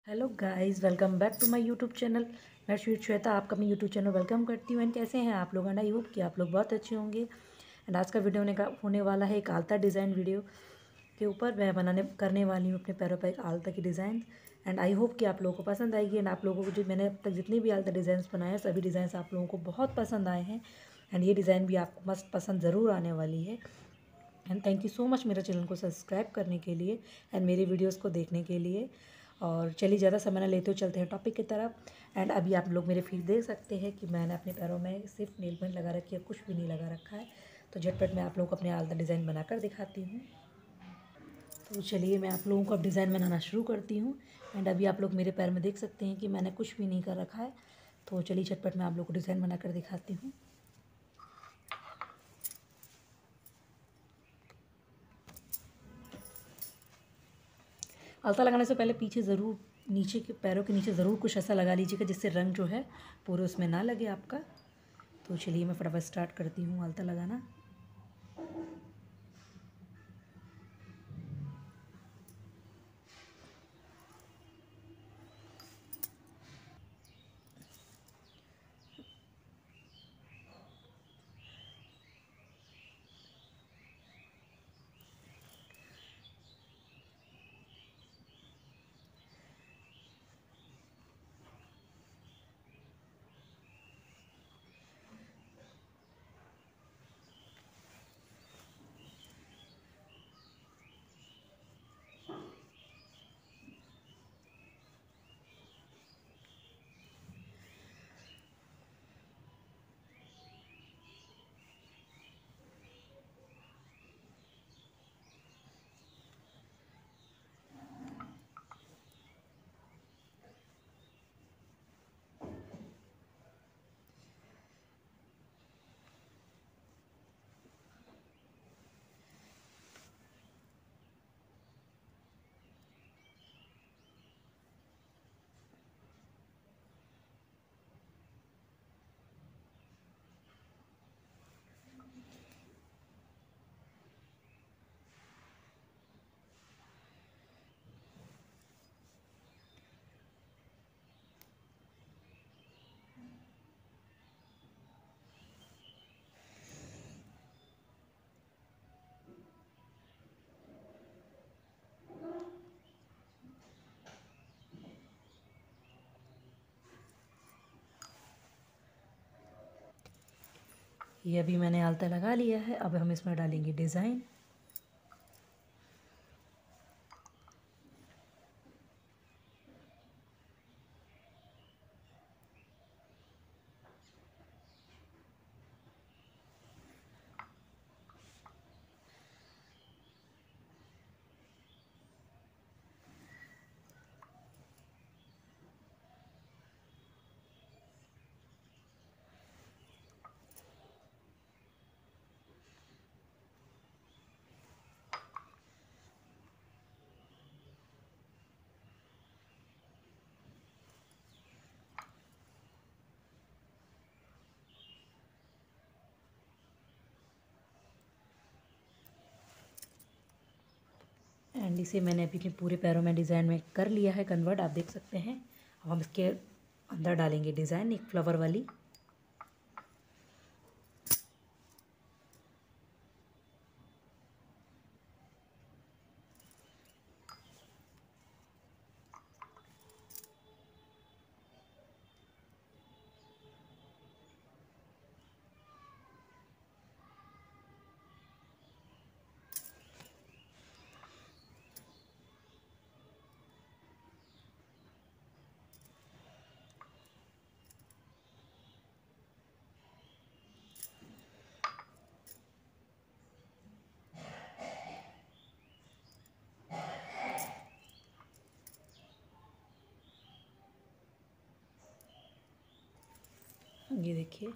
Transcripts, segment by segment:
Hello guys, welcome back to my YouTube channel. मैं श्वेता आपका अपने यूट्यूब चैनल वेलकम करती हूँ। एंड कैसे हैं आप लोग? एंड आई होप कि आप लोग बहुत अच्छे होंगे। एंड आज का वीडियो होने वाला है एक आलता डिज़ाइन वीडियो के ऊपर। मैं करने वाली हूँ अपने पैरों पर एक आलता की डिज़ाइन। एंड आई होप कि आप लोगों को पसंद आएगी। एंड आप लोगों को जो मैंने अब तक जितनी भी आलता डिज़ाइन बनाए हैं सभी डिज़ाइन आप लोगों को बहुत पसंद आए हैं। एंड ये डिज़ाइन भी आपको मस्त पसंद ज़रूर आने वाली है। And thank you so much मेरे चैनल को सब्सक्राइब करने के लिए एंड मेरी वीडियोस को देखने के लिए। और चलिए ज़्यादा समय न लेते हुए चलते हैं टॉपिक की तरफ। एंड अभी आप लोग मेरे फीड देख सकते हैं कि मैंने अपने पैरों में सिर्फ नेल पेंट लगा रखी है, कुछ भी नहीं लगा रखा है। तो झटपट मैं आप लोगों को अपने आलता डिज़ाइन बनाकर दिखाती हूँ। तो चलिए मैं आप लोगों को अब डिज़ाइन बनाना शुरू करती हूँ। एंड अभी आप लोग मेरे पैर में देख सकते हैं कि मैंने कुछ भी नहीं कर रखा है। तो चलिए झटपट मैं आप लोग को डिज़ाइन बनाकर दिखाती हूँ। आलता लगाने से पहले पीछे ज़रूर नीचे के पैरों के नीचे ज़रूर कुछ ऐसा लगा लीजिएगा जिससे रंग जो है पूरे उसमें ना लगे आपका। तो चलिए मैं फटाफट स्टार्ट करती हूँ आलता लगाना। ये अभी मैंने आलता लगा लिया है। अब हम इसमें डालेंगे डिज़ाइन। एंड इसे मैंने अभी अपने पूरे पैरों में डिज़ाइन में कर लिया है कन्वर्ट, आप देख सकते हैं। अब हम इसके अंदर डालेंगे डिज़ाइन एक फ्लावर वाली। ये देखिए,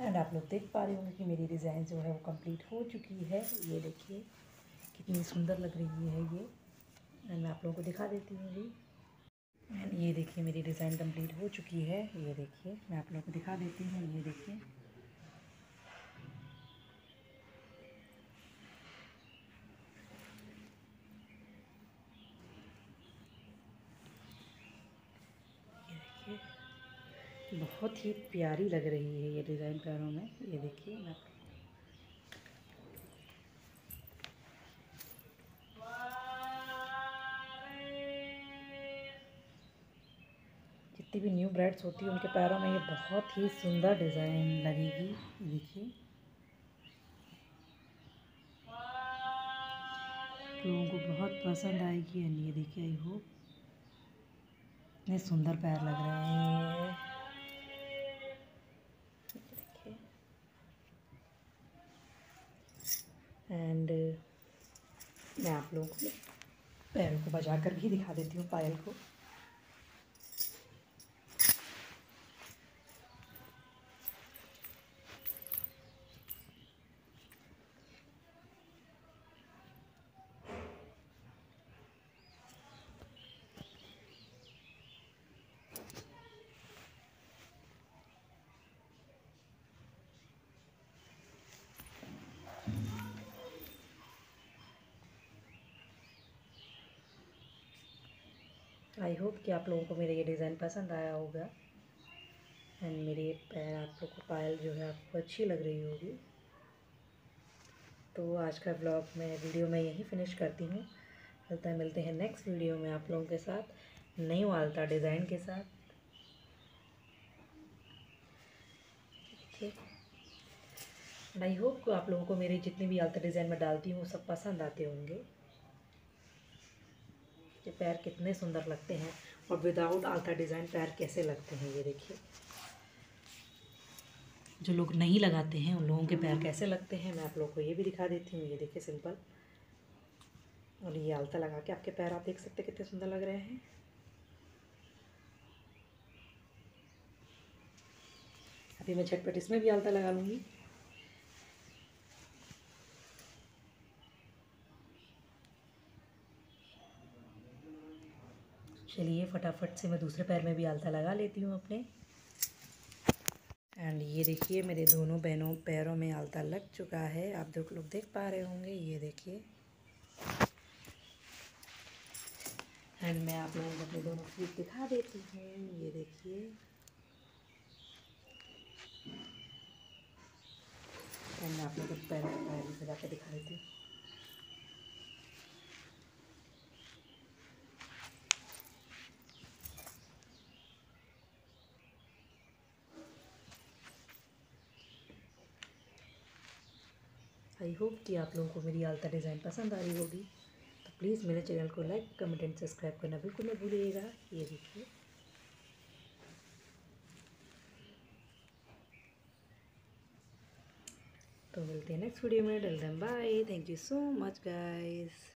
एंड आप लोग देख पा रहे होंगे कि मेरी डिज़ाइन जो है वो कंप्लीट हो चुकी है। ये देखिए कितनी सुंदर लग रही है ये। एंड मैं आप लोगों को दिखा देती हूँ अभी। एंड ये देखिए मेरी डिज़ाइन कंप्लीट हो चुकी है। ये देखिए मैं आप लोगों को दिखा देती हूँ। ये देखिए बहुत ही प्यारी लग रही है ये डिज़ाइन पैरों में। ये देखिए मैं जितनी भी न्यू ब्राइड्स होती है उनके पैरों में ये बहुत ही सुंदर डिज़ाइन लगेगी। देखिए लोगों को बहुत पसंद आएगी। एंड ये देखिए आई होप इतने सुंदर पैर लग रहे हैं ये। एंड मैं आप लोगों को पैरों को बजा कर भी दिखा देती हूँ पायल को। आई होप कि आप लोगों को मेरा ये डिज़ाइन पसंद आया होगा। एंड मेरे पैर आप लोग को पायल जो है आपको अच्छी लग रही होगी। तो आज का ब्लॉग मैं वीडियो में यहीं फिनिश करती हूँ। मिलते हैं नेक्स्ट वीडियो में आप लोगों के साथ नई वालता डिज़ाइन के साथ। ठीक, आई होप कि आप लोगों को मेरी जितनी भी आलता डिज़ाइन मैं डालती हूँ सब पसंद आते होंगे। ये पैर कितने सुंदर लगते हैं और विदाउट आलता डिज़ाइन पैर कैसे लगते हैं ये देखिए। जो लोग नहीं लगाते हैं उन लोगों के पैर कैसे लगते हैं मैं आप लोगों को ये भी दिखा देती हूँ। ये देखिए सिंपल, और ये आलता लगा के आपके पैर आप देख सकते हैं कितने सुंदर लग रहे हैं। अभी मैं झटपट इसमें भी आलता लगा लूँगी। चलिए फटाफट से मैं दूसरे पैर में भी आलता लगा लेती हूँ अपने। एंड ये देखिए मेरे दोनों बहनों पैरों में आलता लग चुका है। आप लोग देख पा रहे होंगे। ये देखिए एंड मैं आप लोगों को अपने दोनों फीट दिखा देती हूँ। ये देखिए एंड मैं आप लोगों को पैरों के पैर भी सजा के दिखा देती हूँ। आई होप कि आप लोगों को मेरी आलता डिज़ाइन पसंद आ रही होगी। तो प्लीज़ मेरे चैनल को लाइक कमेंट एंड सब्सक्राइब करना बिल्कुल मत भूलिएगा। ये देखिए तो मिलते हैं नेक्स्ट वीडियो में। Till then bye, thank you so much guys.